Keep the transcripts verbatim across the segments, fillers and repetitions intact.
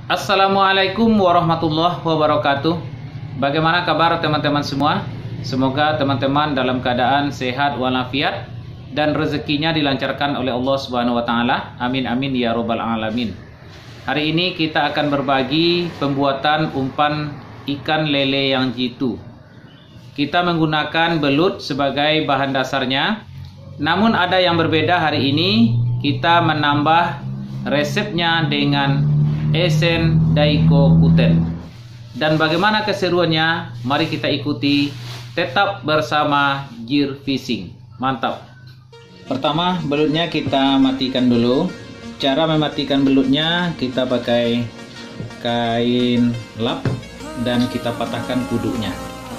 Assalamualaikum warahmatullahi wabarakatuh. Bagaimana kabar teman-teman semua? Semoga teman-teman dalam keadaan sehat walafiat dan rezekinya dilancarkan oleh Allah Subhanahu wa taala. Amin amin ya robbal alamin. Hari ini kita akan berbagi pembuatan umpan ikan lele yang jitu. Kita menggunakan belut sebagai bahan dasarnya. Namun ada yang berbeda hari ini. Kita menambah resepnya dengan esen daikokuten. Dan bagaimana keseruannya? Mari kita ikuti. Tetap bersama Gear Fishing. Mantap. Pertama, belutnya kita matikan dulu. Cara mematikan belutnya, kita pakai kain lap dan kita patahkan kudunya.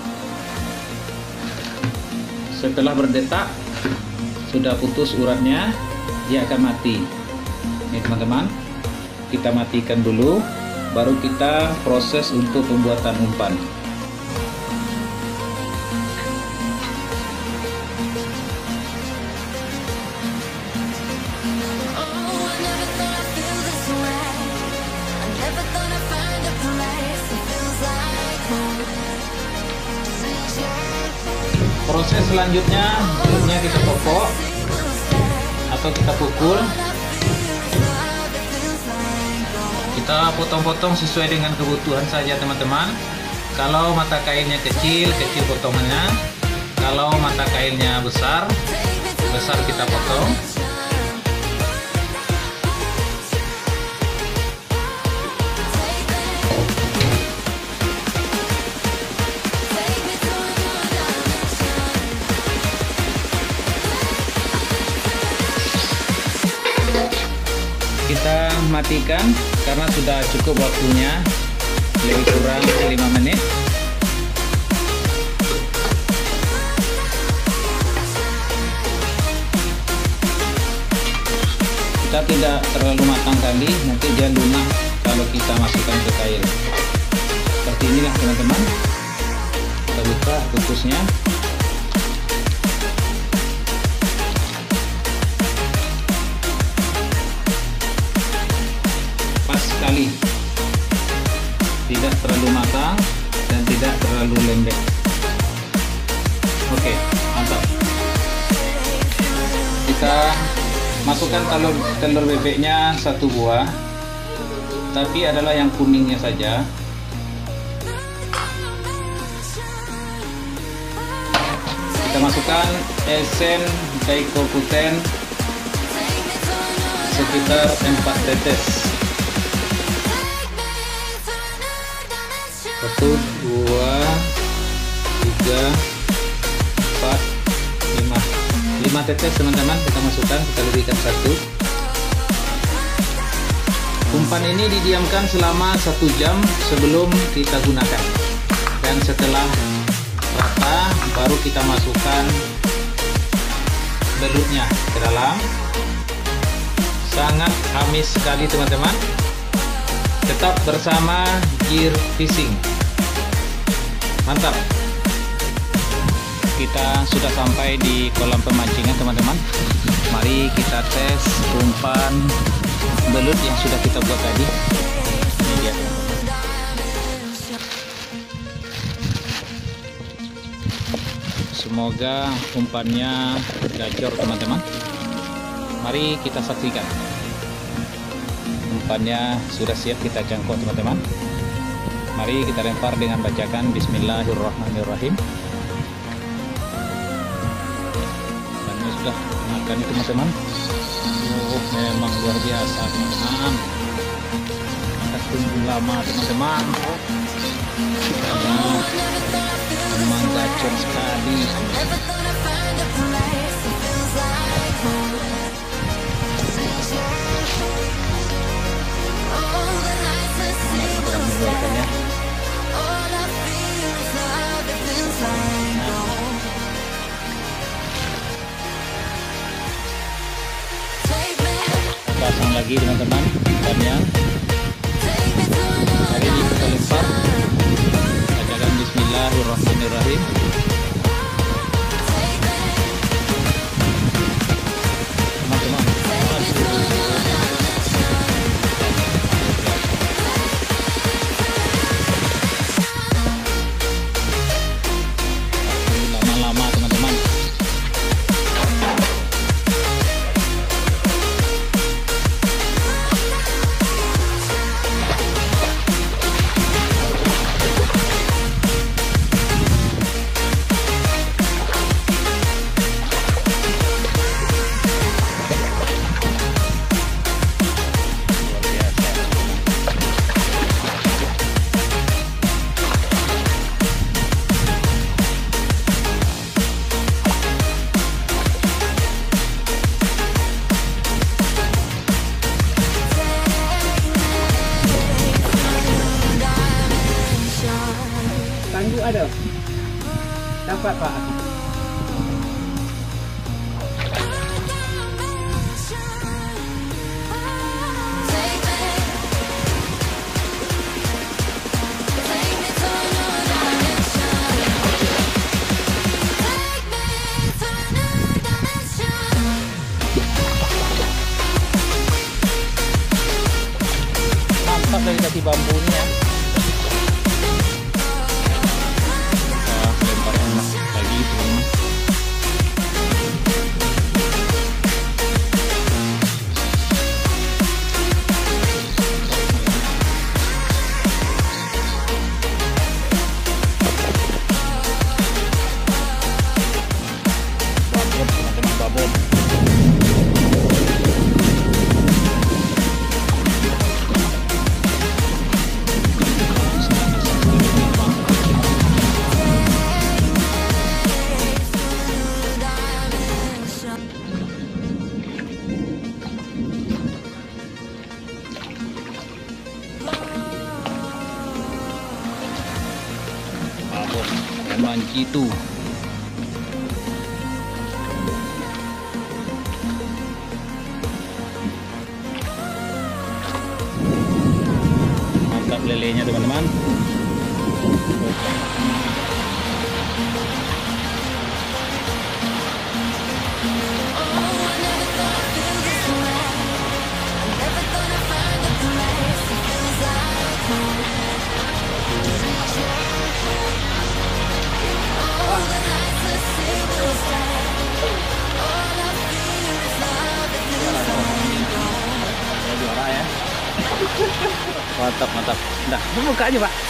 Setelah berdetak, sudah putus uratnya, dia akan mati. Ini teman-teman, kita matikan dulu, baru kita proses untuk pembuatan umpan. Proses selanjutnya, belutnya kita popok atau kita pukul. Kita potong-potong sesuai dengan kebutuhan saja teman-teman. Kalau mata kailnya kecil, kecil potongannya. Kalau mata kailnya besar, besar kita potong. Kita matikan karena sudah cukup waktunya, lebih kurang lima menit. Kita tidak terlalu matang kali, nanti dia lunak kalau kita masukkan ke kail. Seperti inilah teman-teman. Kita buka kukusnya. Sekali, tidak terlalu matang dan tidak terlalu lembek. Oke, mantap. Kita masukkan telur telur bebeknya satu buah, tapi adalah yang kuningnya saja. Kita masukkan esen daikokuten sekitar empat tetes. Satu, dua, tiga, empat, lima, lima tetes teman-teman. Kita masukkan, kita lebihkan satu. Umpan ini didiamkan selama satu jam sebelum kita gunakan. Dan setelah rata, baru kita masukkan belutnya ke dalam. Sangat amis sekali teman-teman. Tetap bersama Gear Fishing. Mantap. Kita sudah sampai di kolam pemancingan teman-teman. Mari kita tes umpan belut yang sudah kita buat tadi. Ini dia. Semoga umpannya gacor teman-teman. Mari kita saksikan. Umpannya sudah siap kita jangkau teman-teman. Mari kita lempar dengan bacakan Bismillahirrahmanirrahim. Umpannya sudah makan itu teman-teman. Oh, memang luar biasa teman-teman. Kita tunggu lama teman-teman. Oh, memang gacor sekali. Mengeluarkannya. Pasang lagi teman-teman umpannya. Hari ini kita lempar. Bacakan Bismillahirrahmanirrahim. Teman-teman, Aduh. Dapat Pak. Mantap dari kaki bambunya. Ah, lempar enak lagi itu. Babon, teman-teman, babon. Babon, emang gitu. Mantap lelenya teman-teman. Juara ya. Mantap, mantap. Nah, buka aja, Pak.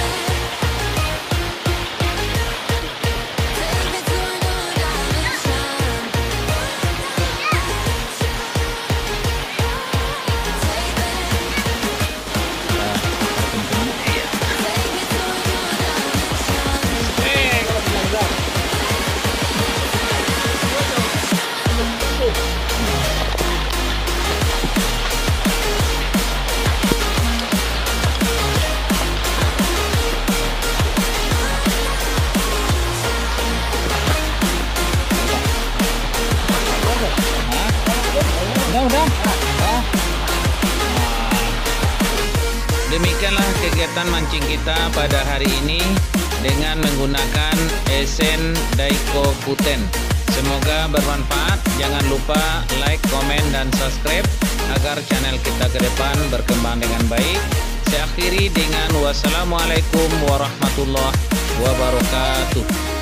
Udah, udah. Ah. Demikianlah kegiatan mancing kita pada hari ini dengan menggunakan esen Daiko Kuten. Semoga bermanfaat. Jangan lupa like, komen, dan subscribe agar channel kita ke depan berkembang dengan baik. Saya akhiri dengan wassalamualaikum warahmatullahi wabarakatuh.